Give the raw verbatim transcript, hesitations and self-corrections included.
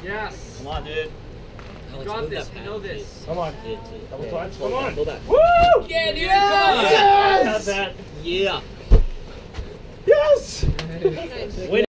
Yes. Come on, dude. You got this. You know this. Come on. Double clutch. Come on. Go back. Woo! Yeah, dude. Yes! Yeah. Yes! Come on. Win.